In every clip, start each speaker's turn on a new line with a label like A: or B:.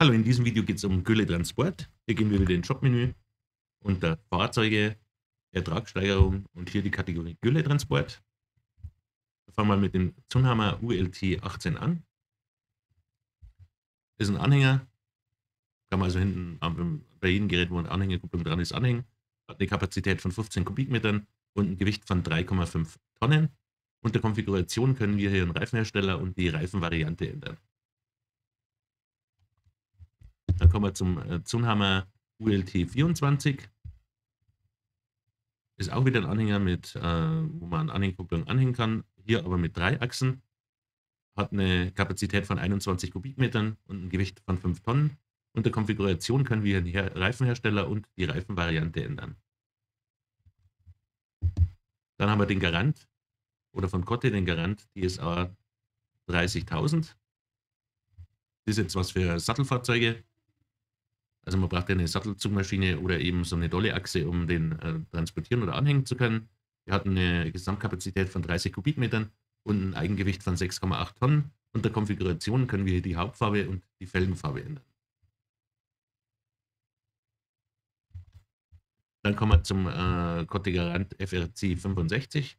A: Hallo, in diesem Video geht es um Gülle Transport. Hier gehen wir wieder ins Shop-Menü unter Fahrzeuge, Ertragssteigerung und hier die Kategorie Gülle Transport. Fangen wir mit dem Zunhammer ULT 18 an. Das ist ein Anhänger, kann man also hinten bei jedem Gerät, wo eine Anhängerkupplung dran ist, anhängen. Hat eine Kapazität von 15 Kubikmetern und ein Gewicht von 3,5 Tonnen. Unter Konfiguration können wir hier einen Reifenhersteller und die Reifenvariante ändern. Dann kommen wir zum Zunhammer ULT 24. Ist auch wieder ein Anhänger, wo man eine Anhängerkupplung anhängen kann. Hier aber mit 3 Achsen. Hat eine Kapazität von 21 Kubikmetern und ein Gewicht von 5 Tonnen. Unter Konfiguration können wir den Reifenhersteller und die Reifenvariante ändern. Dann haben wir den Garant oder von Kotte den Garant DSA 30.000. Das ist jetzt was für Sattelfahrzeuge. Also man braucht ja eine Sattelzugmaschine oder eben so eine Dolleachse, um den transportieren oder anhängen zu können. Wir hatten eine Gesamtkapazität von 30 Kubikmetern und ein Eigengewicht von 6,8 Tonnen. Unter Konfiguration können wir hier die Hauptfarbe und die Felgenfarbe ändern. Dann kommen wir zum Kotte Garant FRC 65.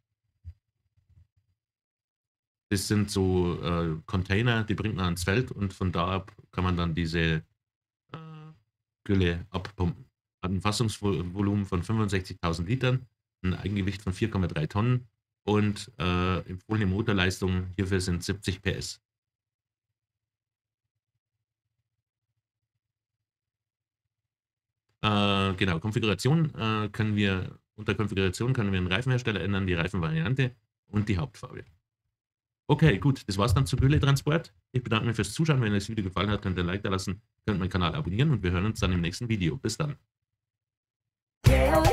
A: Das sind so Container, die bringt man ans Feld und von da ab kann man dann diese Gülle abpumpen. Hat ein Fassungsvolumen von 65.000 Litern, ein Eigengewicht von 4,3 Tonnen und empfohlene Motorleistung hierfür sind 70 PS. Genau, Konfiguration unter Konfiguration können wir den Reifenhersteller ändern, die Reifenvariante und die Hauptfarbe. Okay, gut, das war's dann zu Gülletransport. Ich bedanke mich fürs Zuschauen. Wenn euch das Video gefallen hat, könnt ihr ein Like da lassen, könnt meinen Kanal abonnieren und wir hören uns dann im nächsten Video. Bis dann.